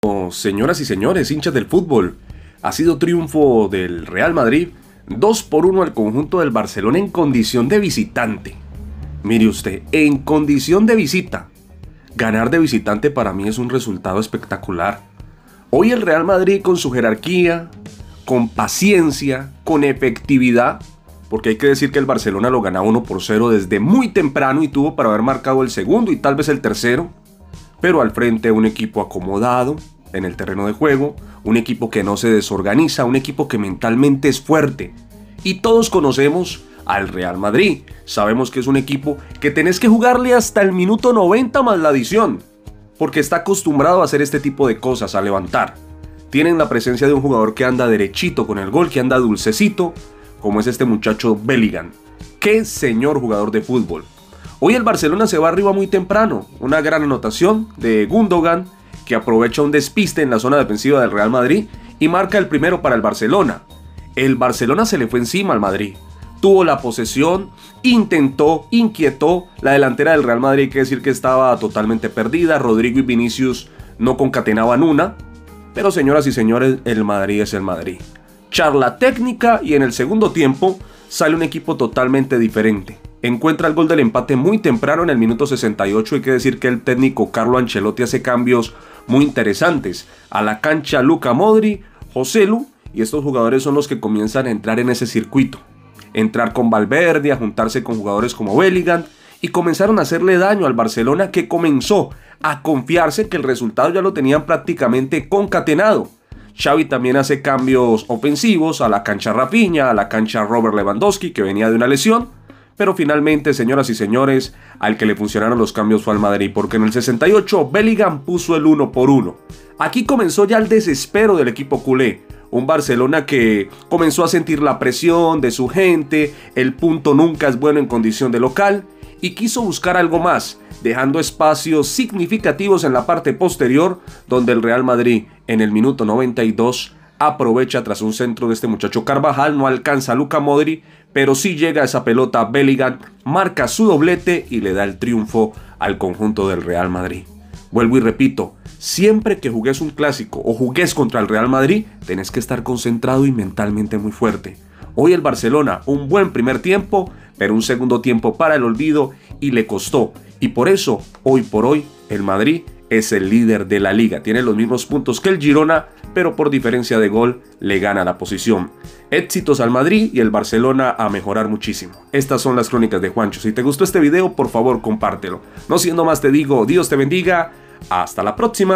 Señoras y señores, hinchas del fútbol, ha sido triunfo del Real Madrid 2-1 al conjunto del Barcelona en condición de visitante. Mire usted, en condición de visita. Ganar de visitante para mí es un resultado espectacular. Hoy el Real Madrid, con su jerarquía, con paciencia, con efectividad, porque hay que decir que el Barcelona lo ganaba 1-0 desde muy temprano y tuvo para haber marcado el segundo y tal vez el tercero, pero al frente un equipo acomodado en el terreno de juego, un equipo que no se desorganiza, un equipo que mentalmente es fuerte. Y todos conocemos al Real Madrid, sabemos que es un equipo que tenés que jugarle hasta el minuto 90 más la adición, porque está acostumbrado a hacer este tipo de cosas, a levantar. Tienen la presencia de un jugador que anda derechito con el gol, que anda dulcecito, como es este muchacho Bellingham. ¡Qué señor jugador de fútbol! Hoy el Barcelona se va arriba muy temprano, una gran anotación de Gundogan, que aprovecha un despiste en la zona defensiva del Real Madrid y marca el primero para el Barcelona. El Barcelona se le fue encima al Madrid. Tuvo la posesión, intentó, inquietó. La delantera del Real Madrid hay que decir que estaba totalmente perdida. Rodrigo y Vinicius no concatenaban una. Pero señoras y señores, el Madrid es el Madrid. Charla técnica y en el segundo tiempo sale un equipo totalmente diferente. Encuentra el gol del empate muy temprano en el minuto 68. Hay que decir que el técnico Carlo Ancelotti hace cambios muy interesantes. A la cancha Luka Modric, Joselu, y estos jugadores son los que comienzan a entrar en ese circuito. Entrar con Valverde, a juntarse con jugadores como Bellingham, y comenzaron a hacerle daño al Barcelona, que comenzó a confiarse que el resultado ya lo tenían prácticamente concatenado. Xavi también hace cambios ofensivos a la cancha Rafinha, a la cancha Robert Lewandowski, que venía de una lesión. Pero finalmente, señoras y señores, al que le funcionaron los cambios fue al Madrid, porque en el 68 Bellingham puso el 1-1. Aquí comenzó ya el desespero del equipo culé. Un Barcelona que comenzó a sentir la presión de su gente, el punto nunca es bueno en condición de local, y quiso buscar algo más, dejando espacios significativos en la parte posterior, donde el Real Madrid en el minuto 92 aprovecha tras un centro de este muchacho Carvajal, no alcanza a Luka Modric, pero sí llega esa pelota a Bellingham, marca su doblete y le da el triunfo al conjunto del Real Madrid. Vuelvo y repito, siempre que jugues un clásico o jugues contra el Real Madrid, tenés que estar concentrado y mentalmente muy fuerte. Hoy el Barcelona, un buen primer tiempo, pero un segundo tiempo para el olvido y le costó. Y por eso, hoy por hoy, el Madrid es el líder de la liga. Tiene los mismos puntos que el Girona, pero por diferencia de gol le gana la posición. Éxitos al Madrid y el Barcelona a mejorar muchísimo. Estas son las crónicas de Juancho. Si te gustó este video, por favor compártelo. No siendo más, te digo, Dios te bendiga. Hasta la próxima.